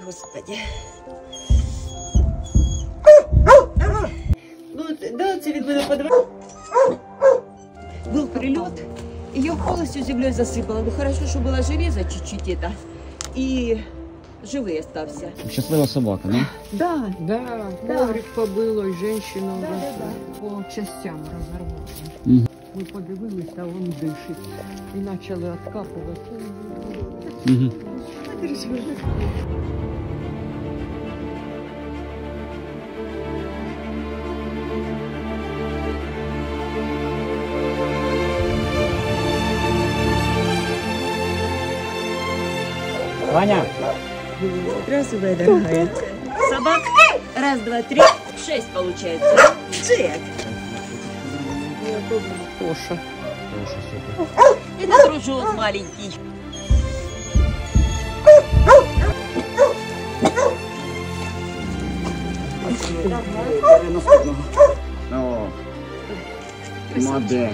Господи. Ну, да, це від мене подвал. Был прилет, ее полностью землей засыпало. Ну хорошо, что было железо чуть-чуть это. И живый остался. Щаслива собака, да? Да. Да, Да. коврик побило, і жінку по частям розорвало. Мгм. Ми подивилися, а він дишить. І почали відкапувати. Угу. Ваня! Здравствуй, моя дорогая. Собак. Раз, два, три. 6 получается. Джек. Тоша. Это дружок маленький. О, модель.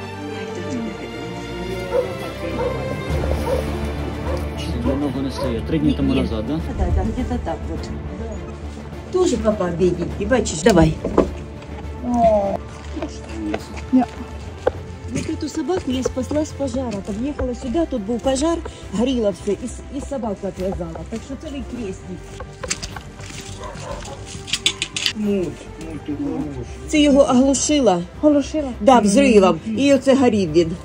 Давно не стоит. 3 дні тому назад, да? Да, да, где-то так вот. Тоже папа бедненький, бачишь? Давай. Вот эту собаку я спасла с пожара. Подъехала сюда, тут был пожар, горело все, и собаку отвязала. Так что целый крестник. Це його оглушило. Оглушила? Да, взривом. І оце горів він.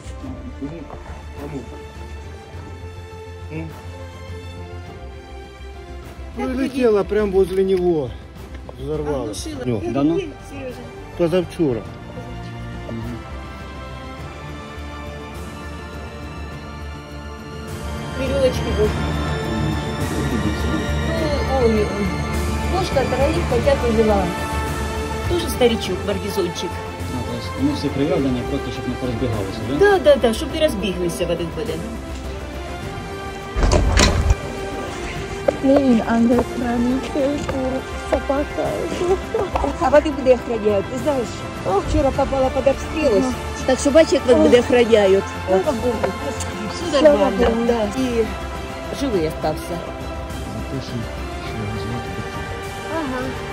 Прилетела прямо возле него, взорвала. Оглушило. Давно? Сережа. Позавчора. Веревочки вот. Ой, кошка троих котят увела. Тоже старичок, барбизончик. Ми всі прив'язані, просто щоб не порозбігалися, да? Да, да, да, щоб не розбіглися в один один. Ленин, ангел-хранитель, собака. А вони буде охраняють, ти знаєш? Вчора попала під обстріл, так що бачиш, як вони буде охраняють. Слава Богу, все нормально, да. І живий остався. Запишемо, що його звати. Ага.